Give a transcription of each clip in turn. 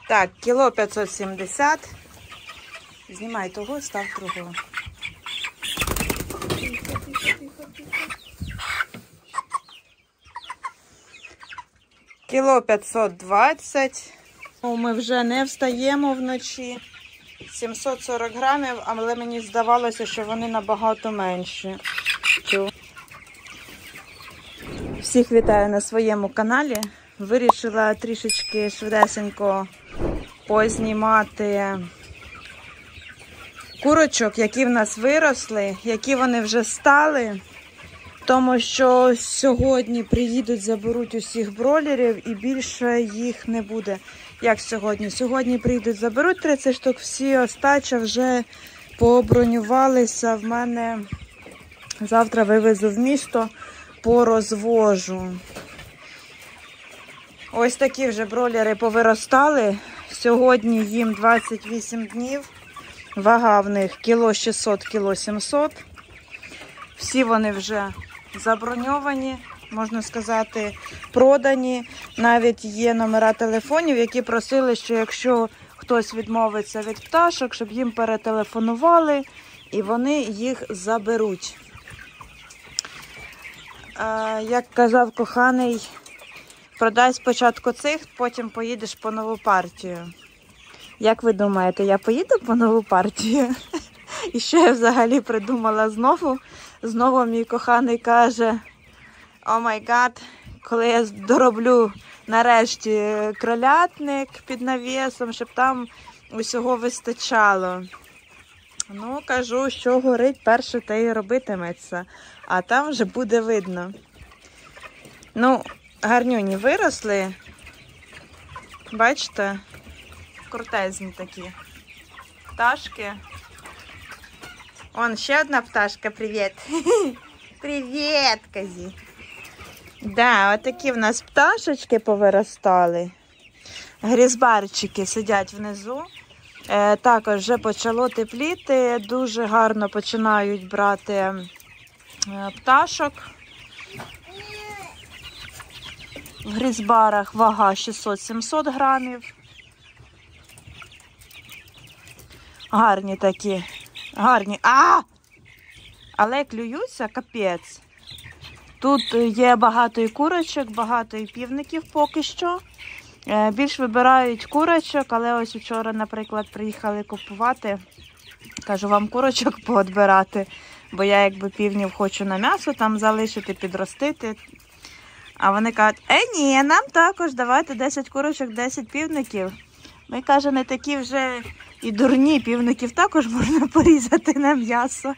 Так, кіло 570. Знімай того, став другого. Кіло 520. Ми вже не встаємо вночі. 740 грамів, але мені здавалося, що вони набагато менші. Всіх вітаю на своєму каналі. Вирішила трішечки швидесенько познімати курочок, які в нас виросли, які вони вже стали. Тому що сьогодні приїдуть, заберуть усіх бройлерів і більше їх не буде. Як сьогодні? Сьогодні прийдуть, заберуть 30 штук, всі остача вже побронювалися. В мене завтра вивезу в місто, порозвожу. Ось такі вже бройлери повиростали. Сьогодні їм 28 днів. Вага в них кіло 600, кіло 700. Всі вони вже заброньовані, можна сказати, продані. Навіть є номера телефонів, які просили, що якщо хтось відмовиться від пташок, щоб їм перетелефонували і вони їх заберуть. Як казав коханий, продай спочатку цих, потім поїдеш по нову партію. Як ви думаєте, я поїду по нову партію? І що я взагалі придумала знову? Знову мій коханий каже: о май гад, коли я дороблю нарешті кролятник під навісом, щоб там усього вистачало. Ну, кажу, що горить перше, те і робитиметься. А там вже буде видно. Ну, гарнюні виросли. Бачите? Крутезні такі пташки. Вон ще одна пташка, привіт. Привіт, Казі. Да, отакі в нас пташечки повиростали. Грізбарчики сидять внизу. Також вже почало тепліти. Дуже гарно починають брати пташок. В грізбарах вага 600-700 грамів. Гарні такі. Гарні. Але клюються, капець. Тут є багато і курочок, багато і півників поки що. Більш вибирають курочок, але ось вчора, наприклад, приїхали купувати. Кажу, вам курочок поотбирати, бо я якби півнів хочу на м'ясо там залишити, підростити. А вони кажуть, ні, нам також давайте 10 курочок, 10 півників. Ми, каже, не такі вже і дурні, півників також можна порізати на м'ясо.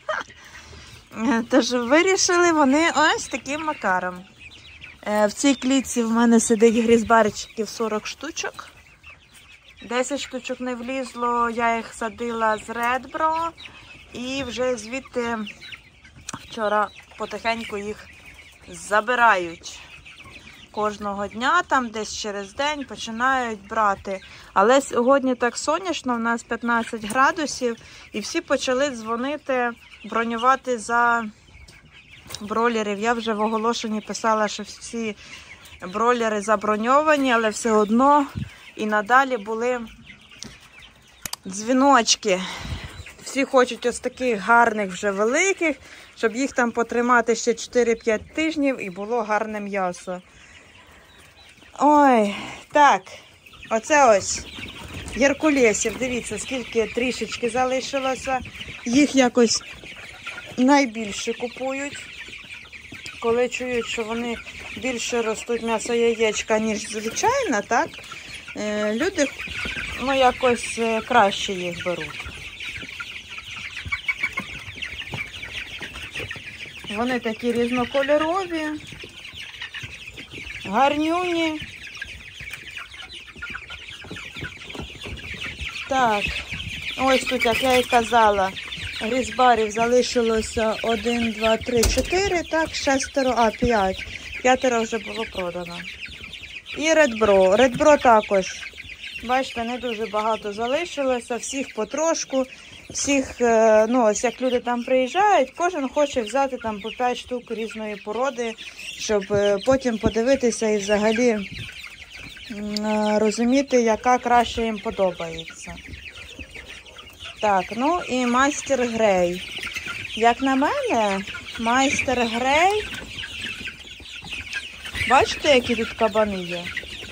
Тож вирішили вони ось таким макаром. В цій клітці в мене сидить грізбарчиків 40 штучок. 10 штучок не влізло, я їх садила з редбро. І вже звідти вчора потихеньку їх забирають. Кожного дня, там десь через день починають брати. Але сьогодні так сонячно, у нас 15 градусів, і всі почали дзвонити, бронювати за бройлерів. Я вже в оголошенні писала, що всі бройлери заброньовані, але все одно і надалі були дзвіночки. Всі хочуть ось таких гарних вже великих, щоб їх там потримати ще 4-5 тижнів і було гарне м'ясо. Ой, так, оце ось геркулесів, дивіться, скільки трішечки залишилося. Їх якось найбільше купують, коли чують, що вони більше ростуть м'ясо яєчка, ніж звичайно, так? Люди, ну, якось краще їх беруть. Вони такі різнокольорові, гарнюні. Так, ось тут, як я і казала, грізбарів залишилося 1, 2, 3, 4, так, 6, 5. 5 вже було продано. І редбро. Редбро також, бачите, не дуже багато залишилося, всіх потрошку. Всіх, ну, ось як люди там приїжджають, кожен хоче взяти там по 5 штук різної породи, щоб потім подивитися і взагалі розуміти, яка краще їм подобається. Так, ну і майстер Грей. Як на мене, майстер Грей, бачите, які тут кабани є?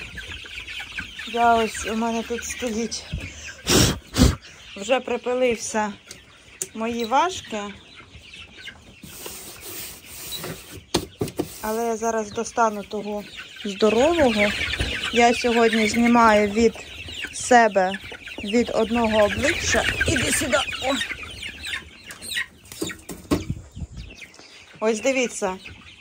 У мене тут стоїть, вже припилився мої важки. Але я зараз достану того здорового. Я сьогодні знімаю від себе, від одного обличчя. Іди сюди. О! Ось дивіться.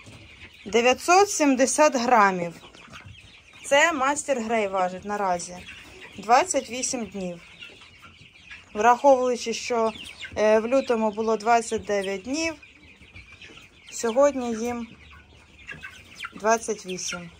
970 грамів. Це майстер Грей важить наразі. 28 днів. Враховуючи, що в лютому було 29 днів, сьогодні їм 28.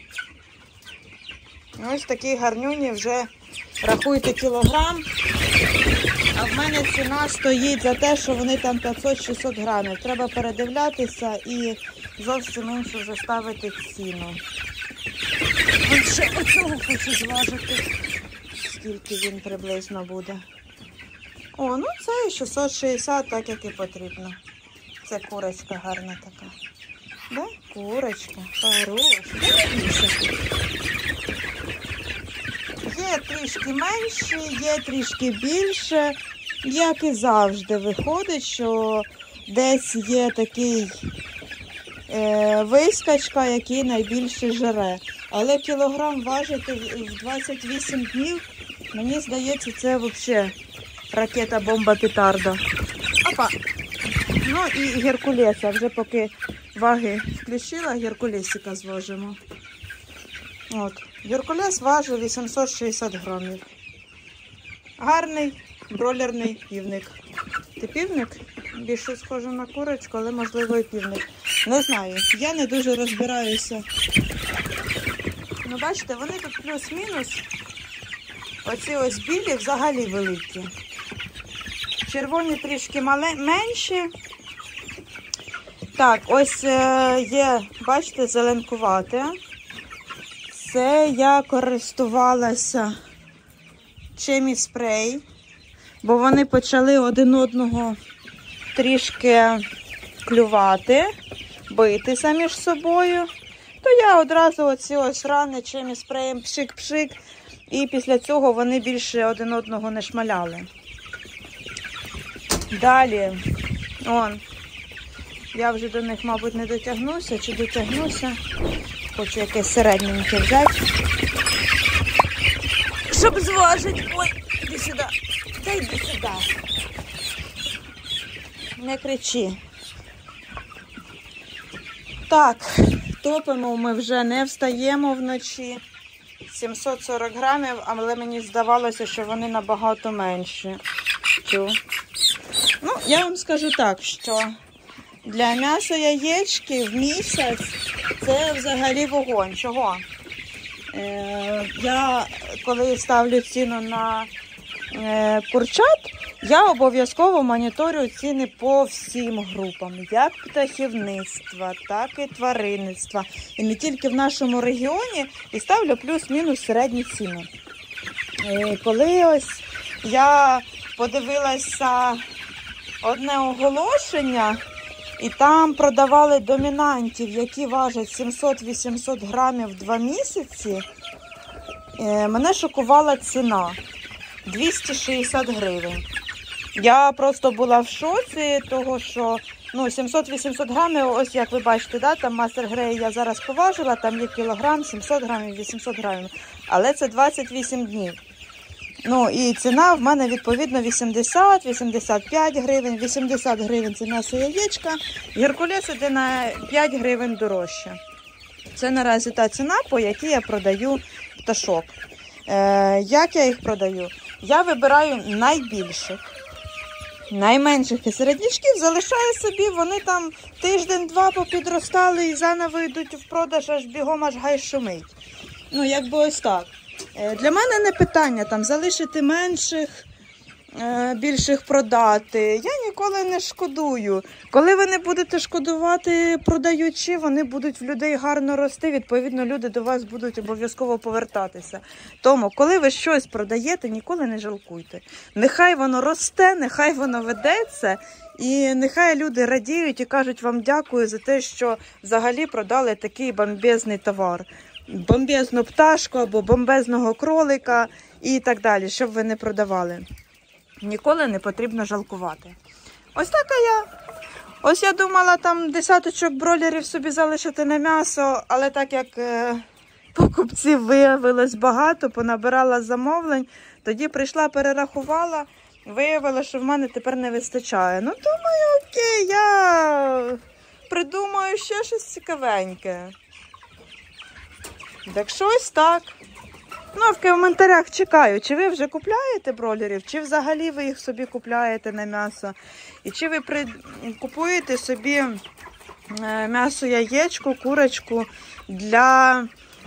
Ось такі гарнюні вже, рахуйте, кілограм. А в мене ціна стоїть за те, що вони там 500-600 грамів. Треба передивлятися і зовсім іншу вже ставити ціну. Ось ще оцього хочу зважити, скільки він приблизно буде. О, ну це 660, так як і потрібно. Це курочка гарна така. Да? Курочка, хороша. Є трішки менші, є трішки більше. Як і завжди виходить, що десь є такий вискочка, який найбільше жере. Але кілограм важити в 28 днів, мені здається, це взагалі ракета-бомба-петарда. Опа! Ну і геркулеса. Вже поки ваги включила, геркулесика зважимо. От. Геркулес важить 860 грамів. Гарний бройлерний півник. Ти півник? Більше схоже на курочку, але можливо і півник. Не знаю, я не дуже розбираюся. Ну бачите, вони тут плюс-мінус. Оці ось білі взагалі великі. Червоні трішки менші. Так, ось є, бачите, зеленкувате. Це я користувалася Chemi Spray, бо вони почали один одного трішки клювати, битися між собою. То я одразу оці ось рани Chemi Spray пшик-пшик, і після цього вони більше один одного не шмаляли. Далі, я вже до них, мабуть, не дотягнуся, чи дотягнуся. Хочу якесь середненьке взяти, щоб зважити. Ой, іди сюди. Та йди сюди. Не кричи. Так, топимо ми вже, не встаємо вночі. 740 грамів, але мені здавалося, що вони набагато менші. Ну, я вам скажу так, що для м'яса яєчки в місяць це взагалі вогонь. Чого? Я, коли ставлю ціну на курчат, я обов'язково моніторю ціни по всім групам. Як птахівництва, так і тваринництва. І не тільки в нашому регіоні, і ставлю плюс-мінус середні ціни. Коли ось я подивилася одне оголошення, і там продавали домінантів, які важать 700-800 грамів 2 місяці. Мене шокувала ціна. 260 гривень. Я просто була в шоці того, що 700-800 грамів, ось як ви бачите, да, там майстер Грей я зараз поважила, там є кілограм, 700 грамів, 800 грамів. Але це 28 днів. Ну і ціна в мене відповідно 80-85 гривень, 80 гривень це м'ясо яєчка, геркулес іде на 5 гривень дорожче. Це наразі та ціна, по якій я продаю пташок. Як я їх продаю? Я вибираю найбільших, найменших і середнячків, залишаю собі, вони там тиждень-два попідростали і заново йдуть в продаж, аж бігом аж гай шумить. Ну, якби ось так. Для мене не питання там залишити менших, більших продати. Я ніколи не шкодую. Коли ви не будете шкодувати продаючи, вони будуть в людей гарно рости, відповідно люди до вас будуть обов'язково повертатися. Тому, коли ви щось продаєте, ніколи не жалкуйте. Нехай воно росте, нехай воно ведеться, і нехай люди радіють і кажуть вам дякую за те, що взагалі продали такий бомбезний товар. Бомбезну пташку або бомбезного кролика і так далі, щоб ви не продавали. Ніколи не потрібно жалкувати. Ось така я. Ось я думала там десяточок бройлерів собі залишити на м'ясо, але так як покупців виявилось багато, понабирала замовлень, тоді прийшла, перерахувала, виявила, що в мене тепер не вистачає. Ну, думаю, окей, я придумаю ще щось цікавеньке. Так що ось так. Ну, а в коментарях чекаю, чи ви вже купляєте бройлерів, чи взагалі ви їх собі купляєте на м'ясо. І чи ви купуєте собі м'ясо яєчко, курочку для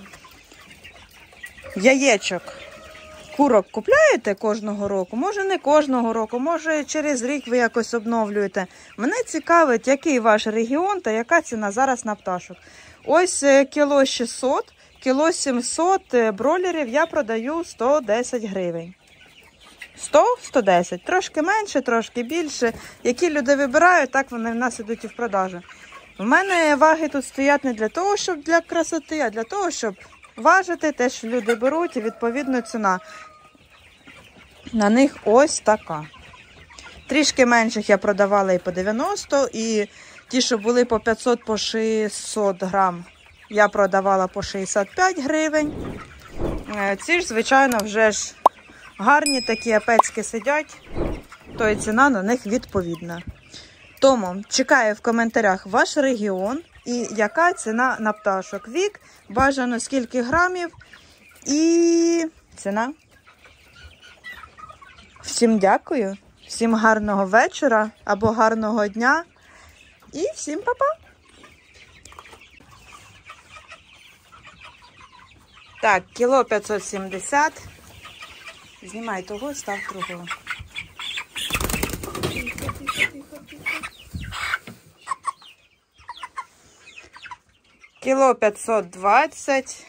яєчок. Курок купляєте кожного року? Може не кожного року, може через рік ви якось обновлюєте. Мене цікавить, який ваш регіон та яка ціна зараз на пташок. Ось кіло 600. Кіло 700 бройлерів я продаю 110 гривень. 100-110. Трошки менше, трошки більше. Які люди вибирають, так вони в нас ідуть і в продажу. У мене ваги тут стоять не для того, щоб для красоти, а для того, щоб важити те, що люди беруть, і відповідно ціна на них ось така. Трішки менших я продавала і по 90, і ті, що були по 500, по 600 грам, я продавала по 65 гривень. Ці ж, звичайно, вже ж гарні, такі апецьки сидять, то і ціна на них відповідна. Тому чекаю в коментарях ваш регіон і яка ціна на пташок. Вік, бажано скільки грамів і ціна. Всім дякую, всім гарного вечора або гарного дня і всім па-па! Так, кіло 570. Знімай того, став другого. Кіло 520.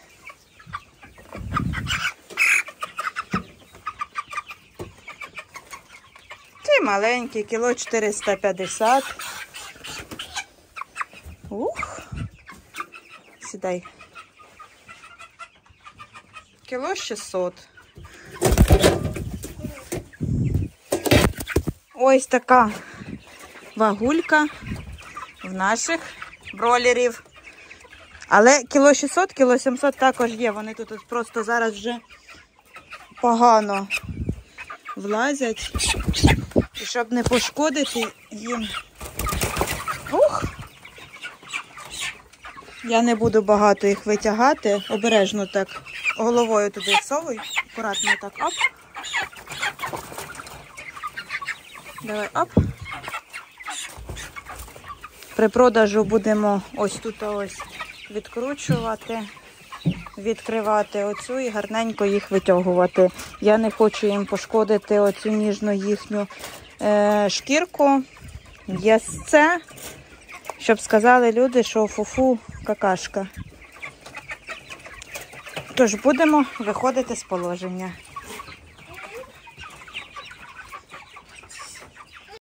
Це маленький, кіло 450. Ух. Сідай. Кіло 600. Ось така вагулька в наших бройлерів. Але кіло 600, кіло 700 також є. Вони тут просто зараз вже погано влазять. І щоб не пошкодити їм. Ух! Я не буду багато їх витягати. Обережно так головою туди всовуй. Акуратно так, оп. Давай, оп. При продажу будемо ось тут ось відкручувати, відкривати оцю і гарненько їх витягувати. Я не хочу їм пошкодити оцю ніжну їхню шкірку. Є це, щоб сказали люди, що фу-фу какашка. Тож будемо виходити з положення.